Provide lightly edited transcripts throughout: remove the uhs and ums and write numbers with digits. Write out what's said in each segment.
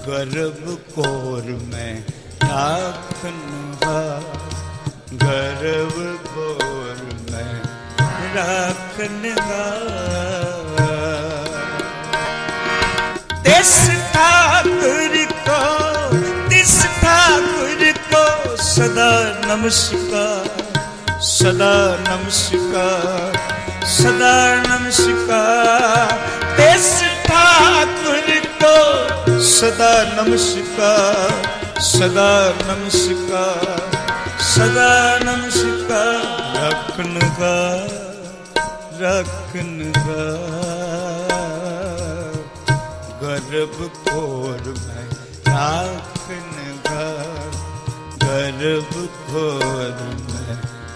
गर्भ कोर में राखनहार, गर्भ कोर में राखनहार। तिस ठाकुर को सदा नमस्कार, सदा नमस्कार, सदा नमस्कार। तिस ठाकुर को सदा नमस्कार, सदा नमस्कार, सदा नमस्कार। रखनहार, रखनहार, गर्भ कोर में राखनहार, गर्भ कोर में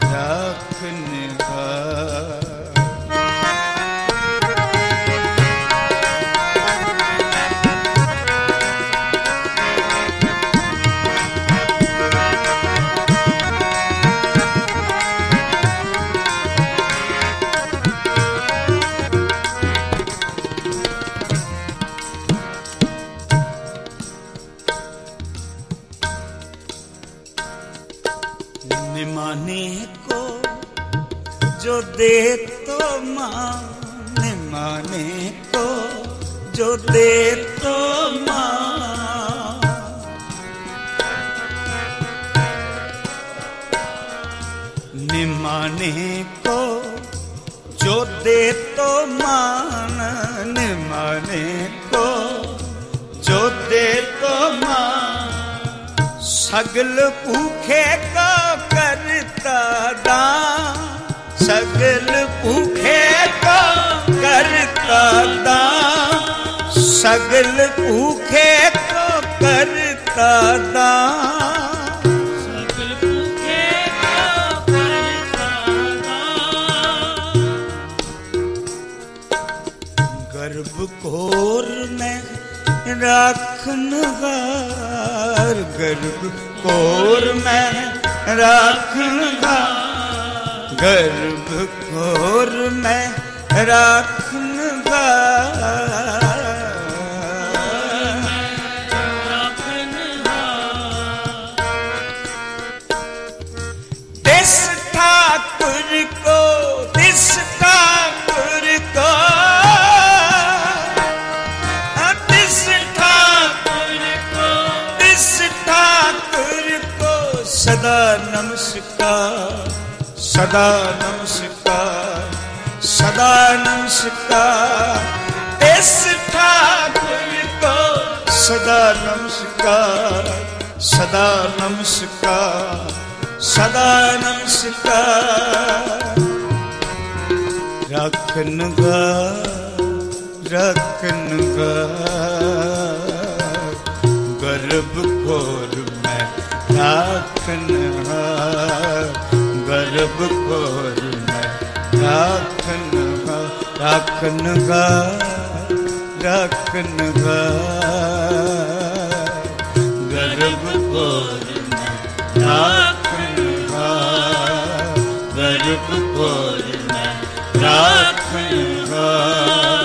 राखनहार। निमाने को जो दे तो मान, निमाने को जो दे तो मान। निमाने को जो दे तो मान, निमाने को जो दे तो मान। सगल भूखे का करता दान, सगल भूखे का करता दान, सगल भूखे को करता दान, सगल भूखे को करता दान। गर्भ कोर में राखनहार, गर्भ कोर में राखनहार, गर्भ कोर में राखनहार। तिस ठाकुर को, तिस ठाकुर को, सदा नमस्कार, सदा नमस्कार, सदा नमस्कार। तिस ठाकुर को सदा नमस्कार, सदा नमस्कार, सदा नमस्कार। रखनहार, रखनहार, गर्भ कोर में राखनहार, गर्भ कोर में राखनहार, राखनहार, राखनहार, गर्भ कोर में राखनहार, गर्भ कोर में राखनहार।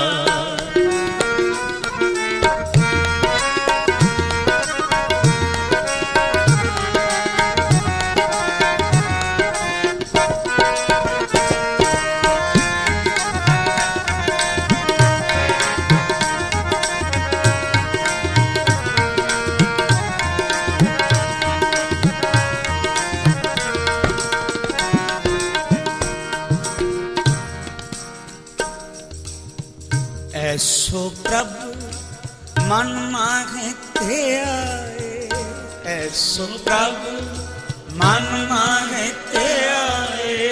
ऐसो प्रभु मन माहे ते आए, ऐसो प्रभु मन माहे ते आए।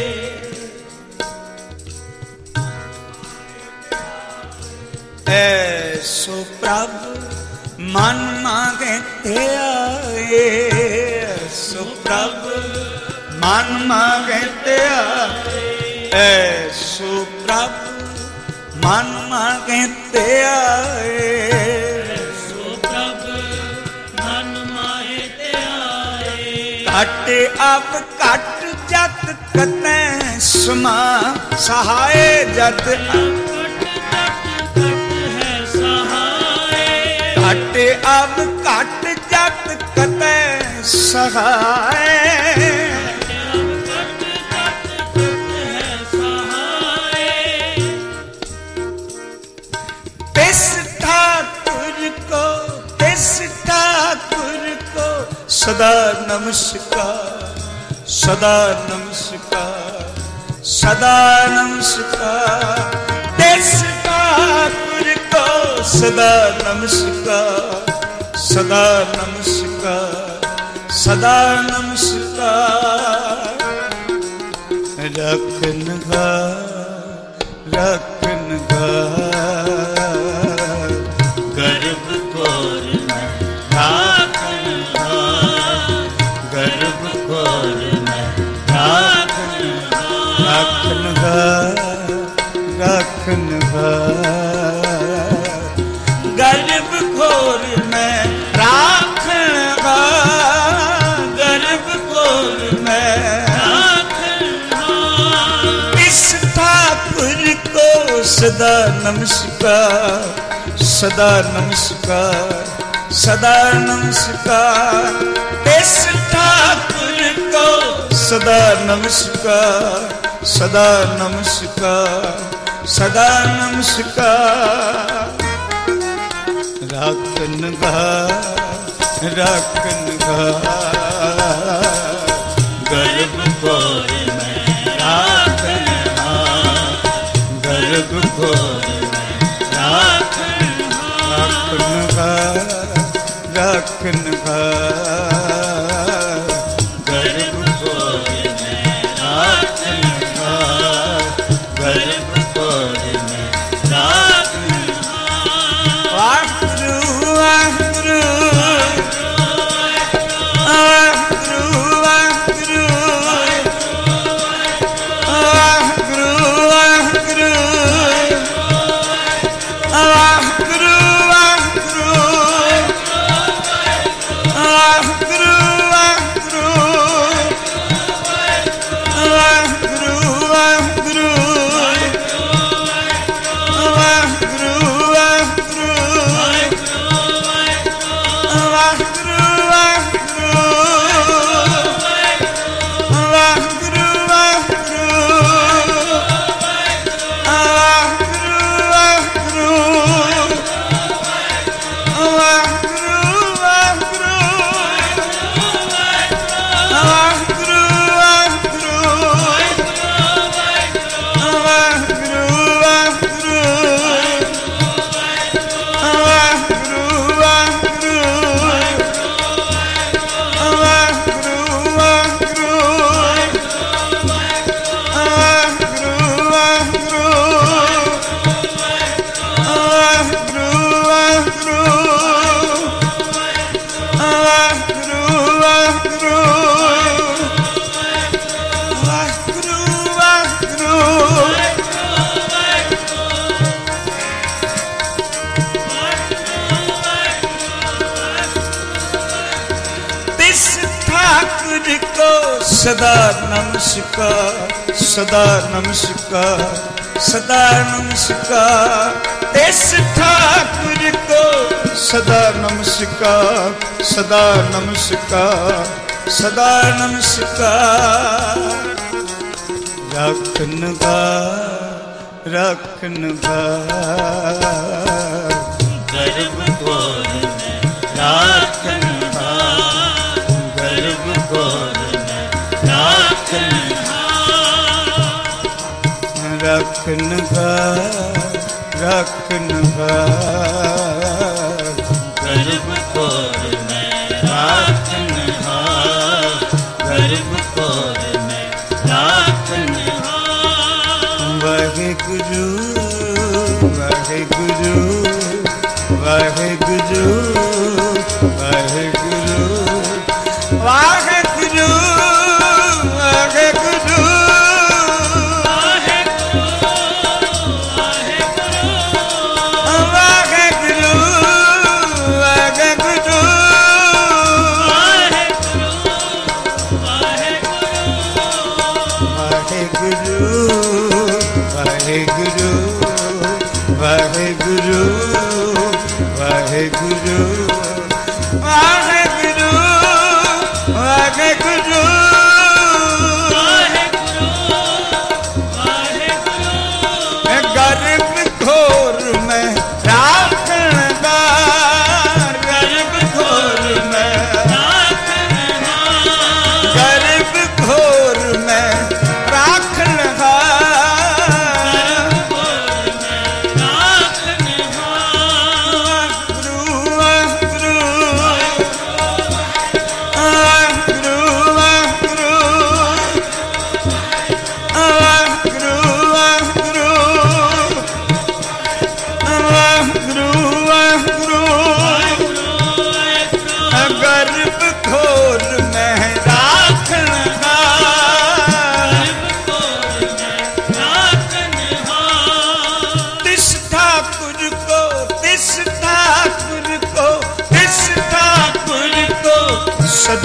ऐसो प्रभु मन माहे ते आए, ऐसो प्रभु मन माहे ते आए। ऐसो प्रभु मन मांगते आए, सो प्रभु मन मांगते आए। घट अब घट जत कतै समा सहाय, जत घट है सहाय। घट घट अब घट जत कतै सहाय। सदा नमस्कार, सदा नमस्कार, सदा नमस्कार। तिस ठाकुर को सदा नमस्कार, सदा नमस्कार, सदा नमस्कार। रखनहार, रखनहार, गर्भ कोर में राखनहार, गर्भ कोर में राखनहार, राखनहार, राखनहार, गर्भ कोर में राखनहार, गर्भ कोर में राखनहार। इस ठाकुर को सदा नमस्कार, सदा नमस्कार, सदा नमस्कार। इस ठाकुर को सदा नमस्कार, सदा नमस्कार, सदा नमस्कार। राखनहार, राखनहार, गर्भ कोर में राखनहार, गर्भ कोर में राखनहार, राखनहार, गर्भ कोर में राखनहार, गर्भ कोर में राखनहार। वाहिगुरु वाहिगुरु वाहिगुरु वाहिगुरु वाहिगुरु वाहिगुरु वाहिगुरु सदा नमस्कार, सदा नमस्कार, सदा नमस्कार। इस ठाकुर को सदा नमस्कार, सदा नमस्कार, सदा नमस्कार। रखनहार, रखनहार, गर्भ कोर में राखनहार, गर्भ कोर रखनहार, रखनहार, गर्भ कोर में राखनहार, गर्भ कोर में राखनहार। वाहिगुरु वाहिगुरु वाहिगुरु वाहिगुरु वाहिगुरु वाहिगुरु वाहिगुरु वाहिगुरु वाहिगुरु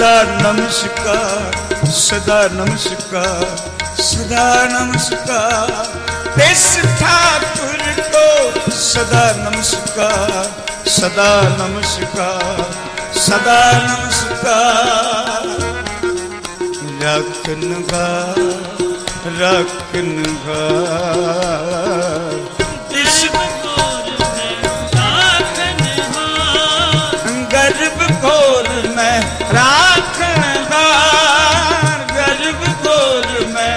सदा नमस्कार, सदा नमस्कार, सदा नमस्कार। इस ठाकुर को सदा नमस्कार, सदा नमस्कार, सदा नमस्कार। रखनहार, रखनहार, इस गर्भ घोर में राखनहार, गर्भ घोर में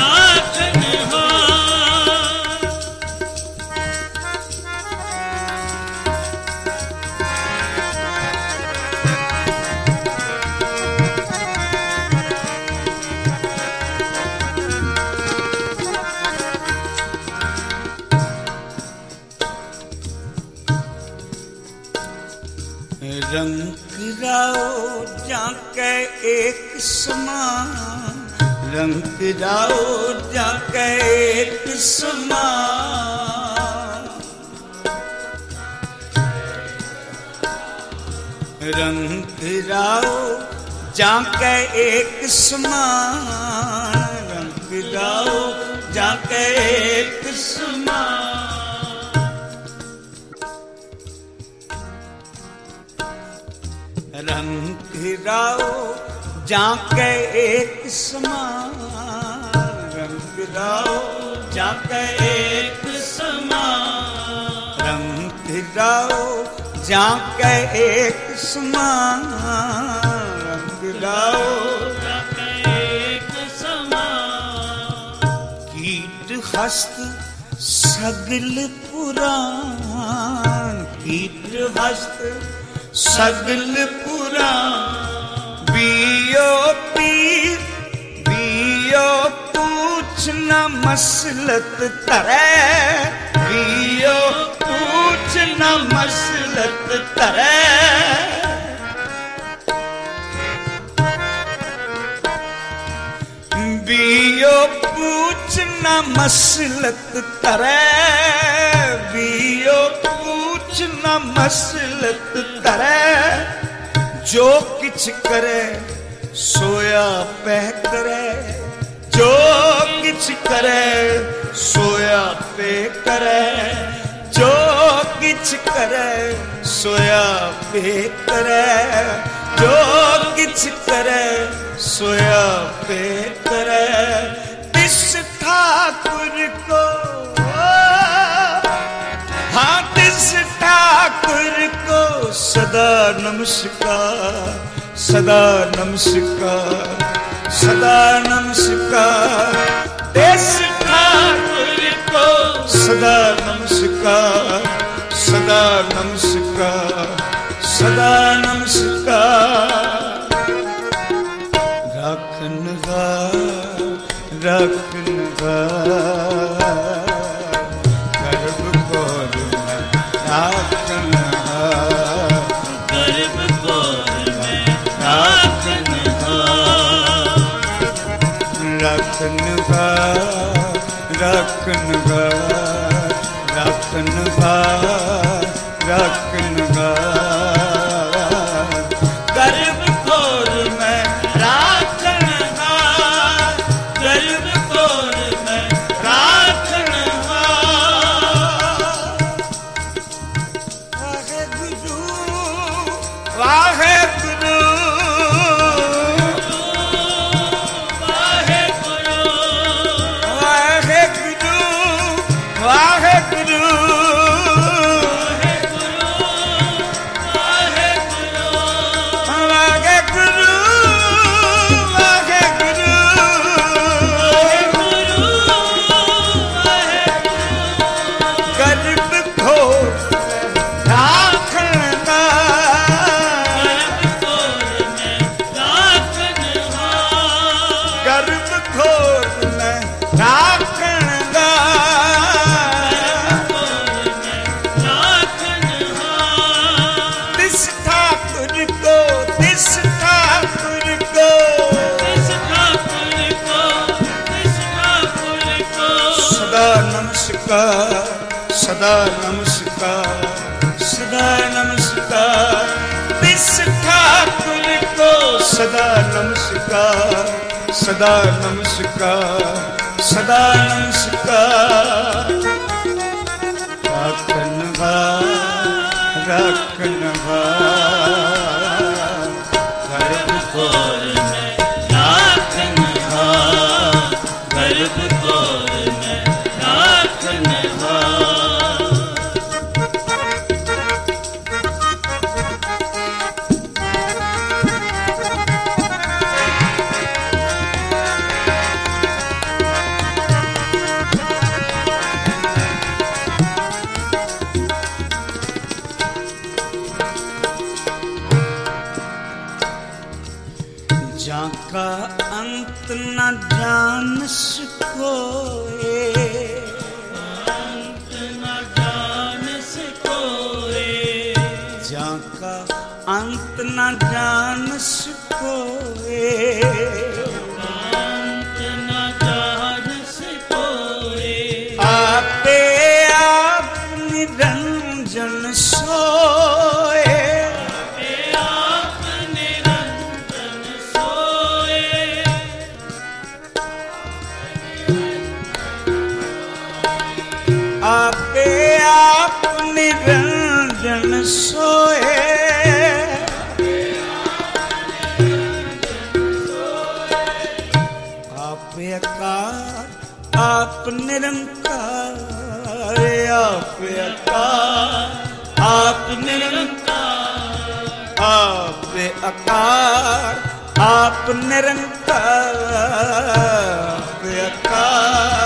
रंग राओ जाके एक समान, रंग राओ जाके एक समान। रंग राओ जाके एक समान, रंग राओ जाके एक समान। रंग राओ जाके एक समान, रंग राओ जाके एक समान। रंग राओ जाके एक समान, रंग राओ जाके एक समान। कीट हस्त सगल पुराण, कीट हस्त सगल पुराण। बियो पीर बियो पूछ न मसलत तरे, बियो पूछ न मसलत तरे। बियो पूछ न मसलत तरे, बियो पूछ न मसलत तरे। जो किछ करे सोया पह करे, जो किछ करे सोया पे करे। जो किछ करे सोया पे करे, जो किछ करे सोया पे करे। इस ठाकुर को, हाँ इस ठाकुर को सदा नमस्कार, सदा नमस्कार, सदा नमस्कार। इस ठाकुर को सदा नमस्कार, सदा नमस्कार, सदा नमस्कार। रखनहार, रखनहार, गर्भ घोर में राखनहार, गर्भ घोर में राखनहार। रखनहार, रखनहार, रखनहार, रखनहार। गर्भ घोर में राखनहार, गर्भ घोर में राखनहार। वाहेगुरु, वाहेगुरु, वाहेगुरु, वाहेगुरु, सदा नमस्कार, सदा नमस्कार। इस ठाकुर को सदा नमस्कार सदा नमस्कार सदा नमस्कार राखनवा राखनवा गर्भ कोर में राखनवा गर्भ कोर में राखनवा जाका अंत न जान सकोए अंत न जान सकोए जाका अंत न जान सकोए अंत न जान सकोए आपे आप निरंजन सोए आपे आप निरंजन सोए आपे आकार आप निरंकार आपे आकार आप निरंकार आपे आकार आप निरंकार आपे आकार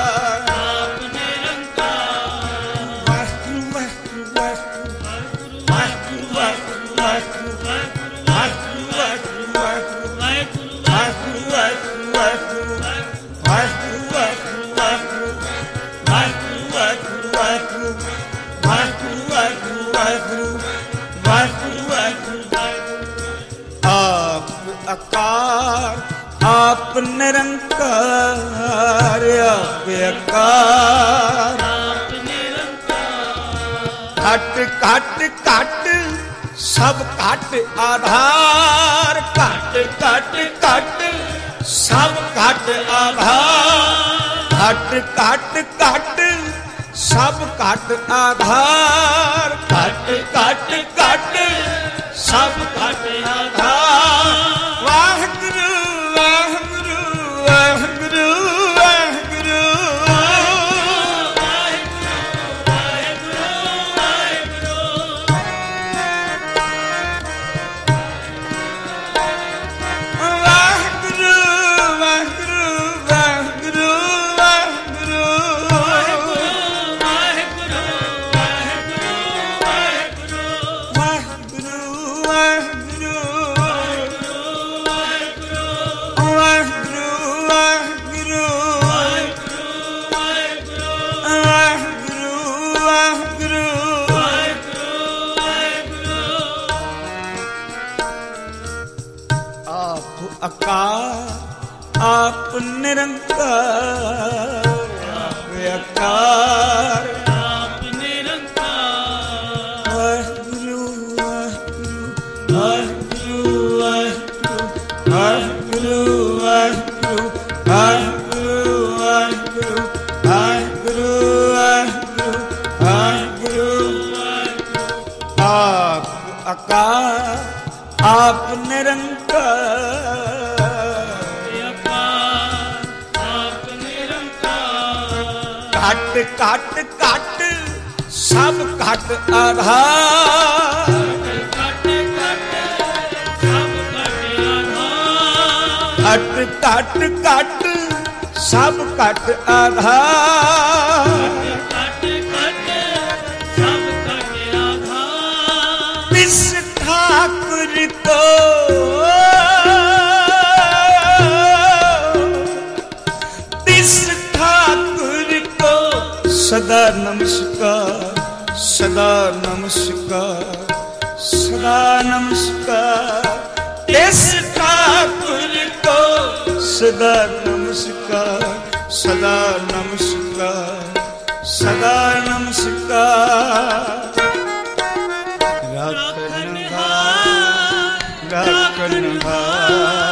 आप आकार आप निरंकार आप आकार घट घट घट सब घट आधार घट घट घट सब घट आधार घट घट घट सब घट आधार घट घट घट सब घट आधार वाहिगुरु वाहिगुरु वाहिगुरु वाहिगुरु आकार आप निरंकार आप आकार आप निरंकार वाहिगुरु वाहिगुरु वाहिगुरु वाहिगुरु वाहिगुरु वाहिगुरु वाहिगुरु वाहिगुरु वाहिगुरु आप आकार आप निरंकार घट घट घट सब घट आधार घट घट घट सब घट आधार इस ठाकुर को सदा नमस्कार सदा नमस्कार सदा नमस्कार इस ठाकुर को सदा नमस्कार सदा नमस्कार सदा नमस्कार राखनवा राखनवा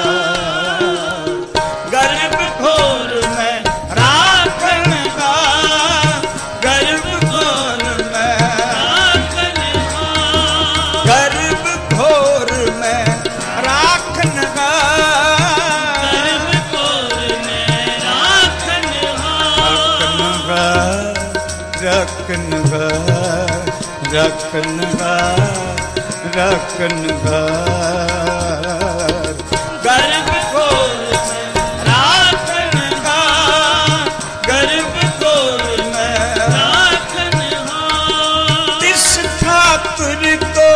ਰਖਨਹਾਰ ਰਖਨਹਾਰ ਰਖਨਹਾਰ ਗਰਭ ਖੋਲ ਰਾਖਨਹਾਰ ਗਰਭ ਖੋਲ ਮੈਂ ਰਾਖਨਹਾਰ ਤਿਸ ਠਾਕੁਰ ਕੋ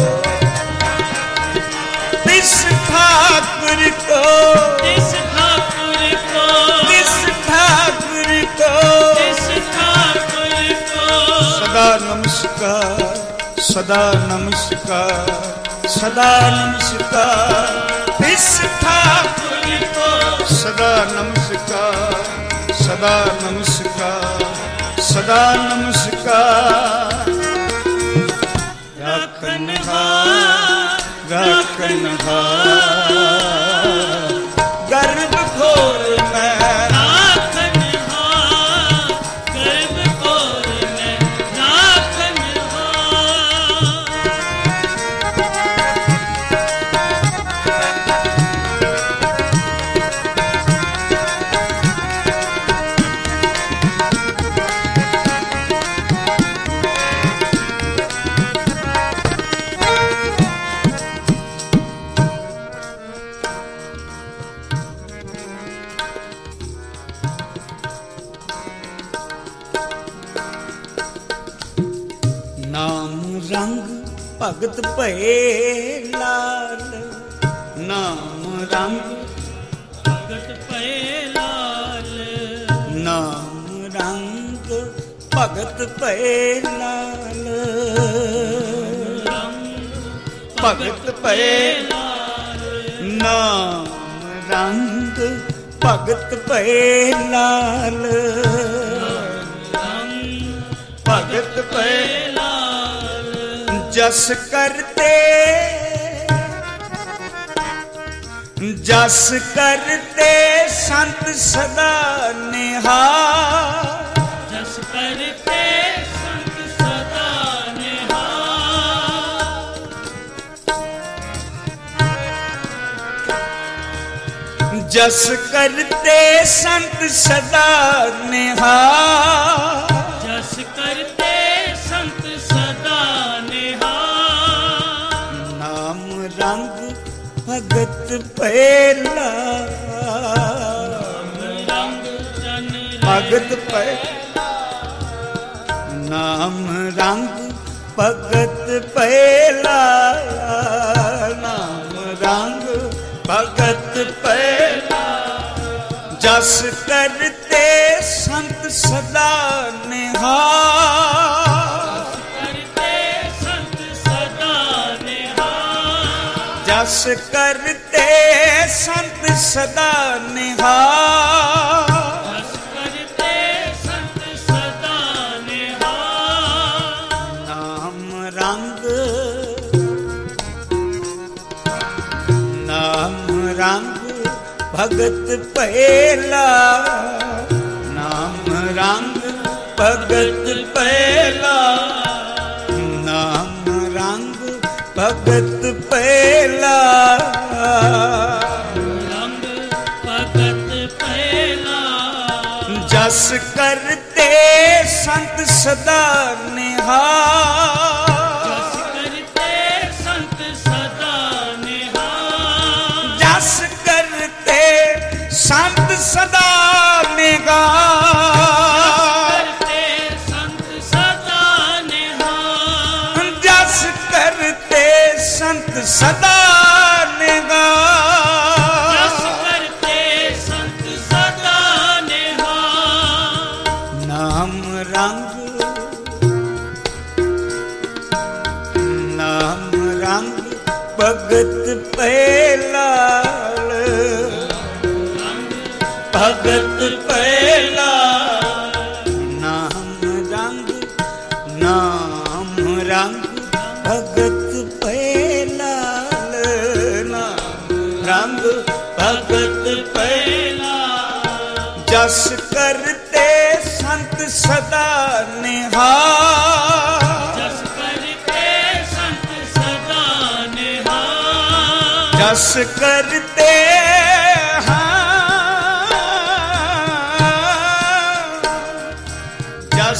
ਤਿਸ ਠਾਕੁਰ ਕੋ ਤਿਸ ਠਾਕੁਰ ਕੋ ਤਿਸ ਠਾਕੁਰ ਕੋ ਤਿਸ ਠਾਕੁਰ ਕੋ ਸਦਾ ਨਮਸਕਾਰ ਸਦਾ ਨਮਸਕਾਰ ਸਦਾ ਨਮਸਕਾਰ ਤਿਸ ਠਾਕੁਰ ਕੋ ਸਦਾ ਨਮਸਕਾਰ ਸਦਾ ਨਮਸਕਾਰ ਸਦਾ ਨਮਸਕਾਰ ਰਾਖਨਹਾਰ ਰਖਨਹਾਰ ਗਰਭ ਖੋਲ ਮੈਂ ਰਾਖਨਹਾਰ ਗਰਭ ਖੋਲ ਮੈਂ ਨਾਮ ਰੰਗ ਭਗਤ ਭਏ ਲਾਲ ਨਾਮ ਰੰਗ ਭਗਤ ਪਏ ਲਾਲ ਨਾਮ ਰੰਗ ਭਗਤ ਭਏ ਲਾਲ ਭਗਤ ਭਏ ਨਾਮ ਰੰਗ ਭਗਤ ਭਏ ਲਾਲ ਭਗਤ ਭਏ ਜਸ ਕਰਤੇ ਜਸ ਕਰਤੇ ਸੰਤ ਸਦਾ ਨਿਹਾਲ ਜਸ ਕਰਤੇ ਸੰਤ ਸਦਾ ਨਿਹਾਲ ਜਸ ਕਰਤੇ ਸੰਤ ਸਦਾ ਨਿਹਾਲ ਜਸ ਕਰਤੇ ਸੰਤ ਸਦਾ ਨਿਹਾਲ ਨਾਮ ਰੰਗ ਭਗਤ ਭਏ ਲਾਲ ਰੰਗ ਜਨ ਭਗਤ ਭਏ ਨਾਮ ਰੰਗ ਭਗਤ ਭਏ ਲਾਲ ਨਾਮ ਰੰਗ ਭਗਤ ਭਏ ਜਸ ਕਰਤੇ ਸੰਤ ਸਦਾ ਨਿਹਾਲ ਕਰਤੇ ਸੰਤ ਸਦਾ ਨਿਹਾਲ ਜਸ ਕਰਤੇ ਸੰਤ ਸਦਾ ਨਿਹਾਲ ਜਸ ਕਰਤੇ ਸੰਤ ਸਦਾ ਨਿਹਾਲ ਨਾਮ ਰੰਗ ਨਾਮ ਰੰਗ ਭਗਤ ਭਏ ਲਾਲ ਨਾਮ ਰੰਗ ਭਗਤ ਭਏ ਲਾਲ ਨਾਮ ਰੰਗ ਭਗਤ ਭਏ ਲਾਲ ਰੰਗ ਭਗਤ ਪਏ ਲਾਲ ਜਸ ਕਰਤੇ ਸੰਤ ਸਦਾ ਨਿਹਾਲ ਜਸ ਕਰਤੇ ਸੰਤ ਸਦਾ ਨਿਹਾਲ ਜਸ ਕਰਤੇ ਸੰਤ ਸਦਾ ਨਿਹਾਲ ਕਰਤੇ ਸੰਤ ਸਦਾ ਨਿਹਾਲ ਜਸ ਕਰਤੇ ਸੰਤ ਸਦਾ ਨਿਹਾਲ ਜਸ ਕਰਤੇ ਸੰਤ ਸਦਾ ਨਿਹਾਲ ਨਾਮ ਰੰਗ ਨਾਮ ਰੰਗ ਭਗਤ ਭਏ ਲਾਲ ਭਗਤ ਭਏ ਲਾਲ ਨਾਮ ਰੰਗ ਨਾਮ ਰੰਗ ਭਗਤ ਭਏ ਲਾਲ ਨਾਮ ਰੰਗ ਭਗਤ ਭਏ ਲਾਲ ਜਸ ਕਰਤੇ ਸੰਤ ਸਦਾ ਨਿਹਾਲ ਜਸ ਕਰਤੇ ਸੰਤ ਸਦਾ ਨਿਹਾਲ ਜਸ ਕਰਤੇ ਜਸ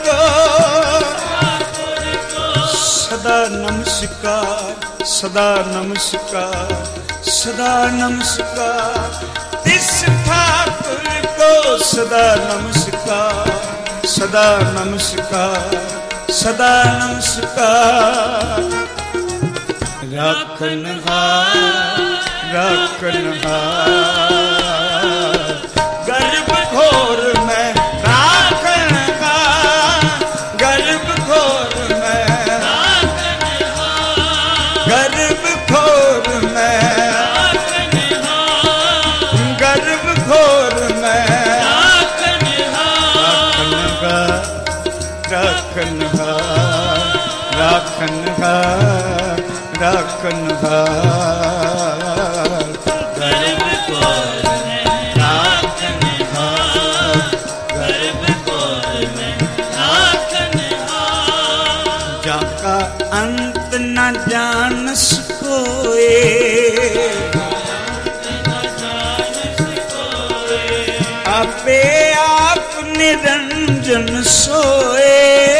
नमस्कार सदा नमस्कार सदा नमस्कार इस ठाकुर को सदा नमस्कार सदा नमस्कार सदा नमस्कार राखनहार राखनहार गर्भ घोर में राखनहार गर्भ घोर में गर्भ घोर में गर्भ घोर में राखनहार राखनहार राखनहार गर्भ घोर में राखनहार गर्भ घोर में राखनहार जाका अंत न जानस कोए आपे आप निरंजन सोए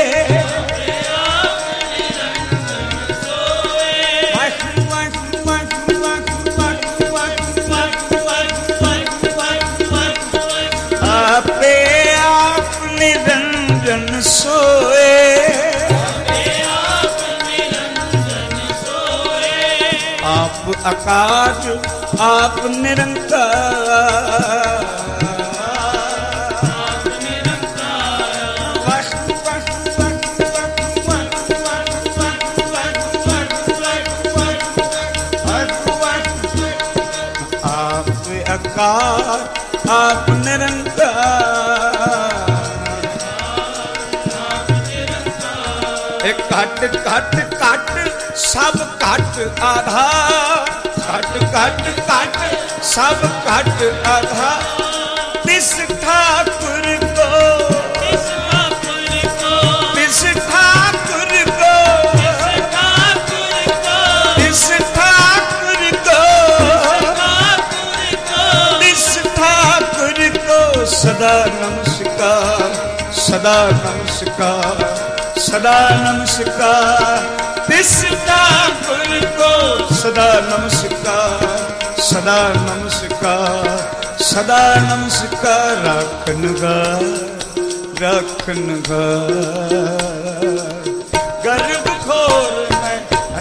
आपे आप निरंजन सोए आप आकाश आप निरंकार आप निरंकार एक घट घट घट सब घट आधार घट घट घट सब घट आधार तिस ठाकुर को तिस ठाकुर को तिस ठाकुर को तिस ठाकुर को तिस ठाकुर को सदा नमस्कार सदा नमस्कार सदा नमस्कार तिस ठाकुर को सदा नमस्कार सदा नमस्कार सदा नमस्कार राखनहार राखनहार गर्भ घोर में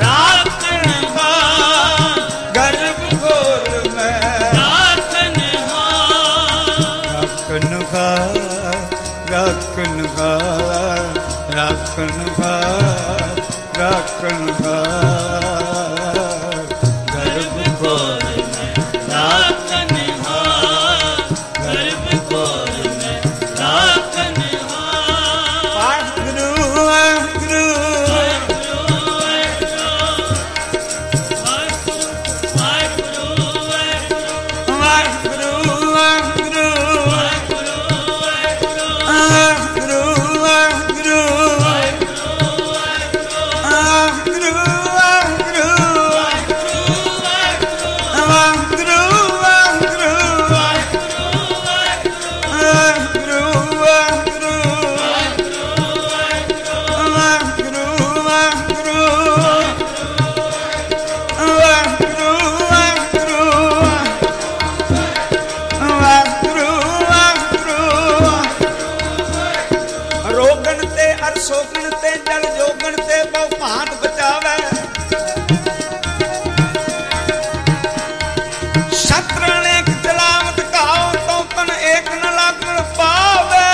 राखनहार गर्भ घोर में राखनहार राखनहार राखनहार राखनहार गर्भ घोर में राखनहार गर्भ घोर में राखनहार वाहिगुरु वाहिगुरु सोगण ते जल जोगण ते बहु भांत बचावे शत्रन एक जलावत काओ तो तन एक न लागण पावे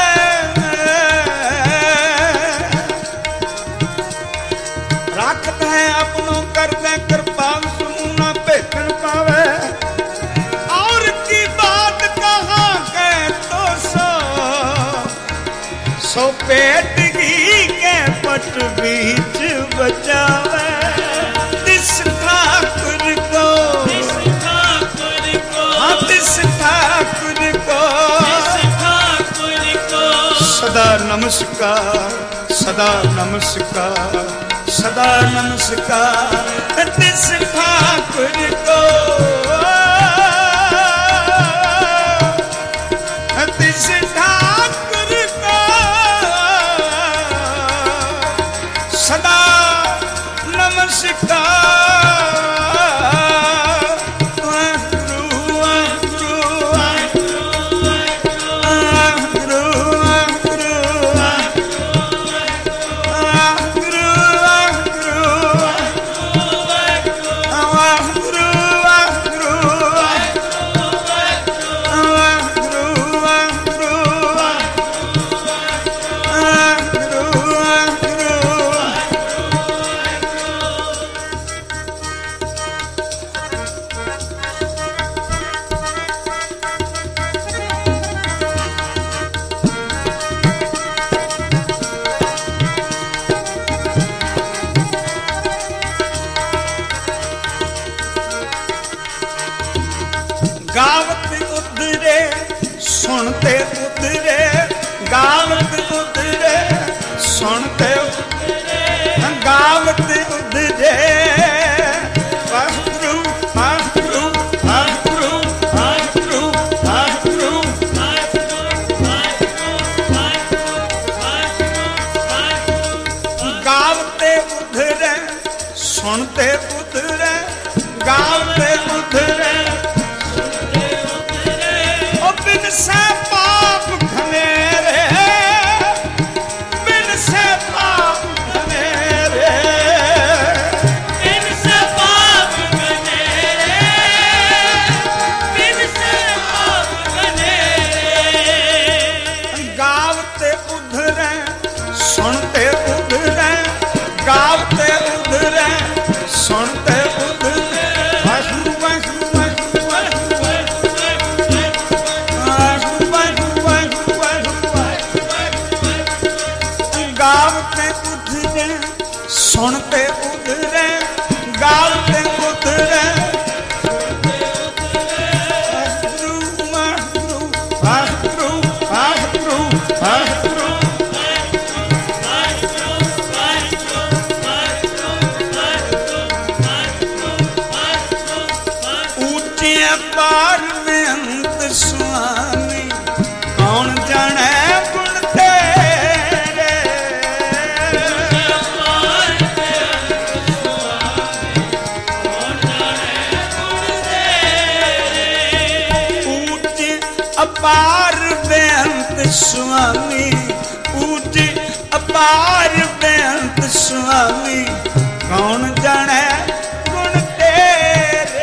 राखत है अपनों कर दे कृपा सुनू न भेटन पावे और की बात कहाँ के तो सो पेट पट बीच बचावे तिस ठाकुर को हाँ तिस ठाकुर को सदा नमस्कार सदा नमस्कार सदा नमस्कार तिस ठाकुर को तिस ठाकुर को सदा नमस्कार सुनते उधरे गावते उधरे ओ बिन से पाप घनेरे बिन से पाप घनेरे बिन से पाप घनेरे बिन से पाप घनेरे गावते उधरे सुनते उधरे गावते उधरे सुनते उधरे वाहू वाहू वाहू वाहू वाहू वाहू गावते उधरे सुनते उधरे गावते उधरे वाहू वाहू वाहू पार बेअंत स्वामी कौन जाने गुण तेरे पार बेअंत स्वामी कौन जाने गुण तेरे ऊंच अपार बेअंत स्वामी ऊंच अपार बेअंत स्वामी कौन जाने गुण तेरे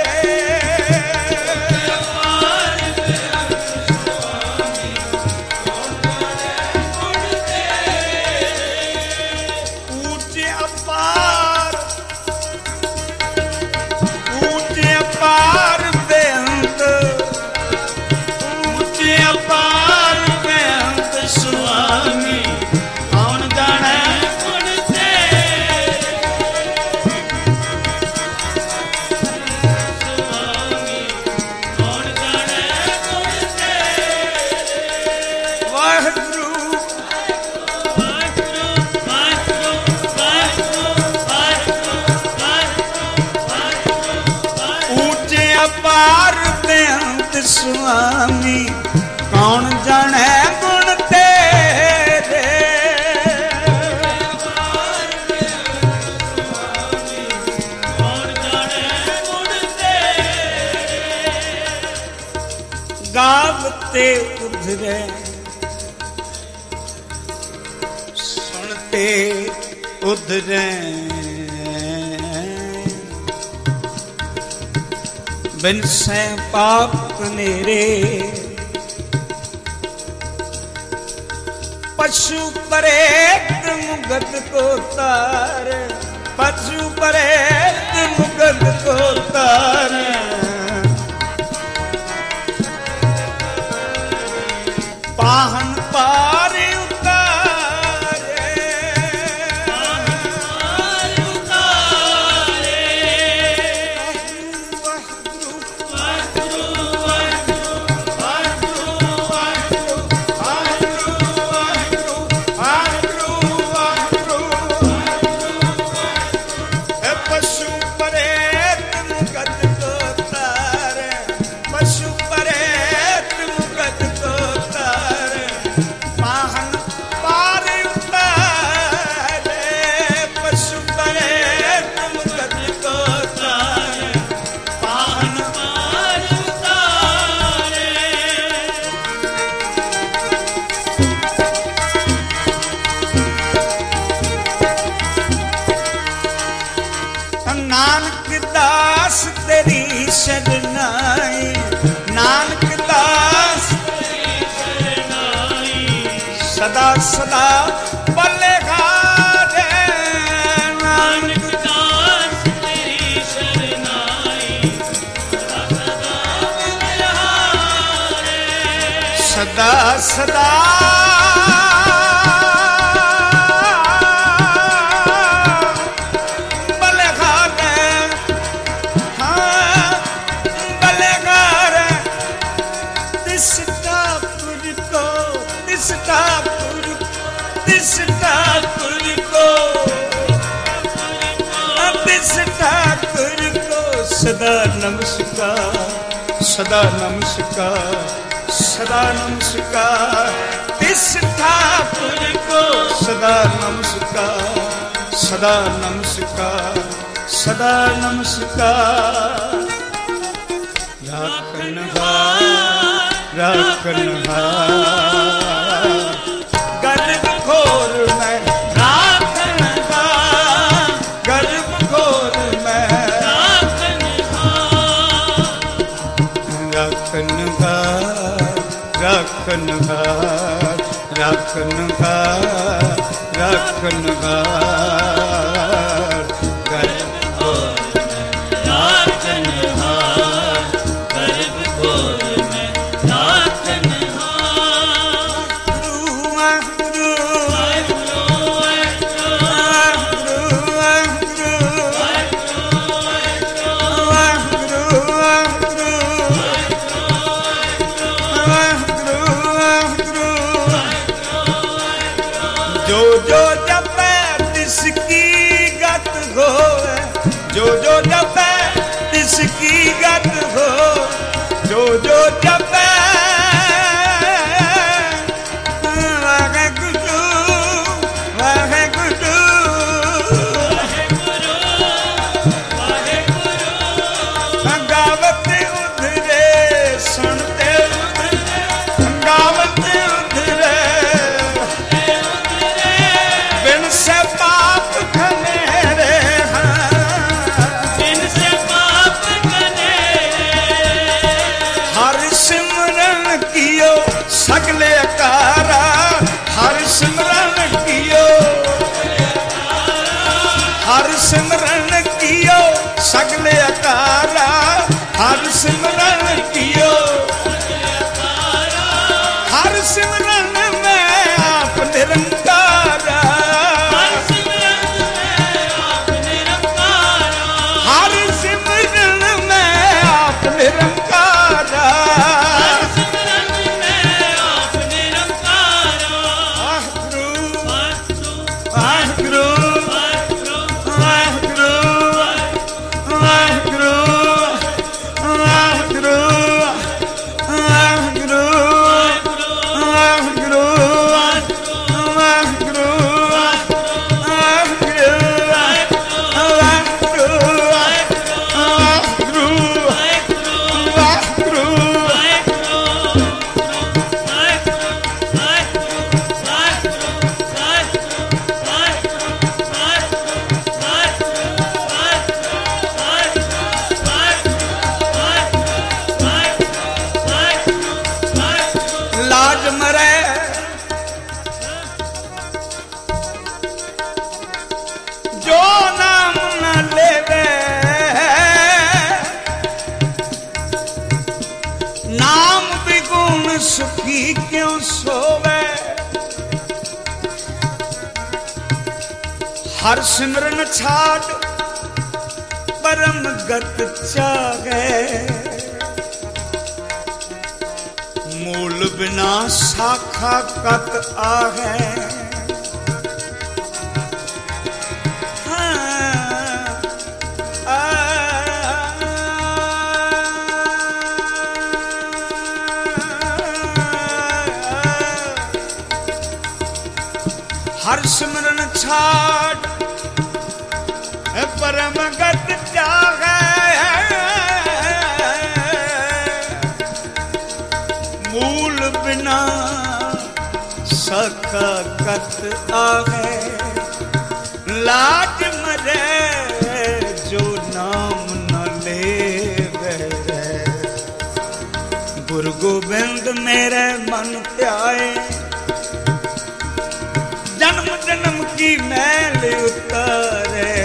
पार बेअंत स्वामी कौन जाने गुण तेरे कौन जाने गुण तेरे गावते उधरे सुनते उधरे बिन से पाप कनेरे पशु परेत मुगत को तार पशु परेत मुगत को तार पाहन पार नानक दास तेरी शरनाई नानक दास तेरी शरनाई सदा सदा बल्लेहारे नानक दास तेरी शरनाई सदा सदा सदा नमस्कार सदा नमस्कार सदा नमस्कार इस ठाकुर को सदा नमस्कार सदा नमस्कार सदा नमस्कार। राखनहार गर्भ घोर में राखनहार, गर्भ घोर में राखनहार, राखनहार, राखनहार, राखनहार गर्भ घोर में राखनहार, गर्भ घोर में जो जो जपे तिसकी गत होए, जो जो जपे तिसकी गत हो, जो जो जपे वाहेगुरु वाहेगुरु गावत उधरे सुनते उधरे, गावत उधरे बिन से पाप खमेरे, बिन से पाप खमेरे हर सिमरन कियो सगले अकारा, हर सिमरन कियो, हर सिमरन कियो सगले अकारा, हर सिमरन कियो, हर सिमरन में आप निरंकारा, हर सिमरन में आप निरंकारा, वाहिगुरु वाहिगुरु वाहिगुरु वाहिगुरु वाहिगुरु वाहिगुरु वाहिगुरु लाज मरे जो नाम न लेवे, नाम बिगुण सुखी क्यों सोवे, हर सिमरन छाड़ परम गत चागे, मूल बिना शाखा कत आहे, हर सिमरन छाड़ परम गत चाहे, मूल बिना सका कत आहे, लाज मरे जो नाम न लेवे, गुरु गोबिंद मेरे मन त्याए, जन्म जन्म की मैल उतारे,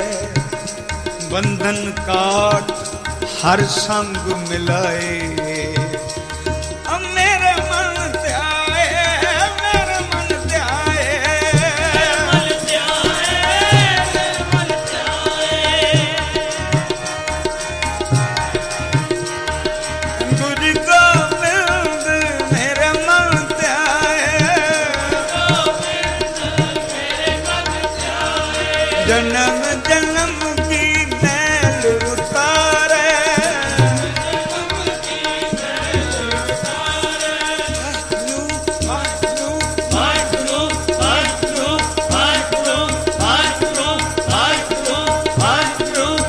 बंधन काट हर संग मिलाए, मेरे मन त्याए, मेरे मन त्याए, मन त्याए, मन त्याए, गुरु गोबिंद मेरे मन त्याए, जन्म जन्म की मैल उतारे, वाहिगुरु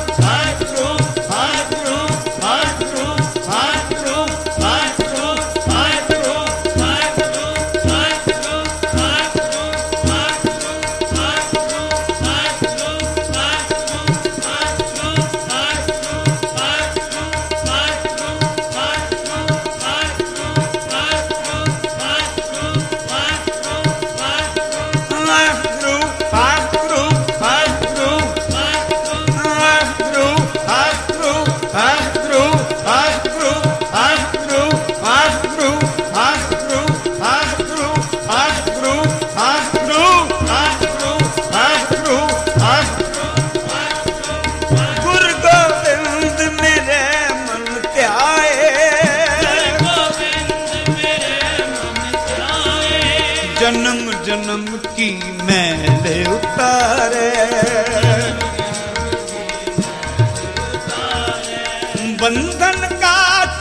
जन्म की मैल उतारे, बंधन काट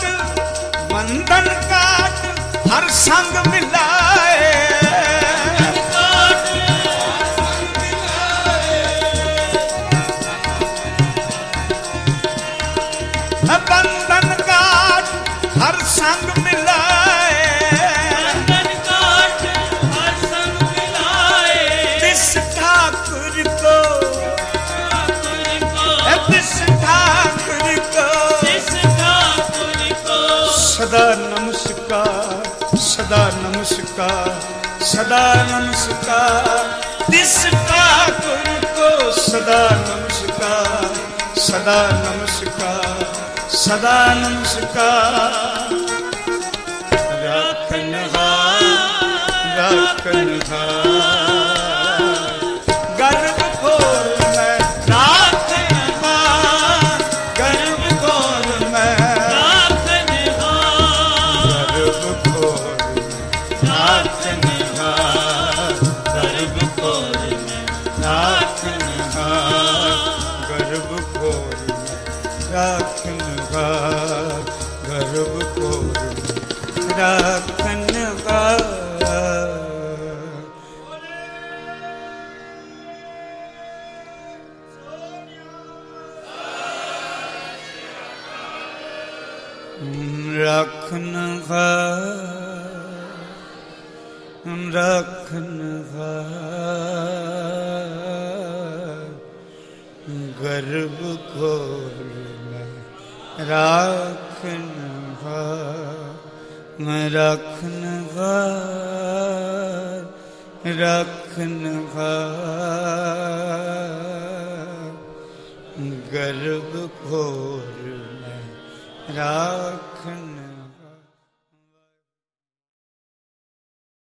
हर संग मिलाए, बंधन काट हर संग मिलाए, तिस ठाकुर को सदा नमस्कार, सदा नमस्कार, सदा नमस्कार, तिस ठाकुर को सदा नमस्कार, सदा नमस्कार, सदा नमस्कार। राखनहार गर्भ खोर में राखनहार, गर्भ खोर में गर्भ खोर में राखनहार, गर्भ खोर में राखनहार, गर्भ खोर में राखनहार, गर्भ खोर में राखनहार। राखनहार, गर्भ खोर में राखनहार, राखनहार, राखनहार, गर्भ खोर में राख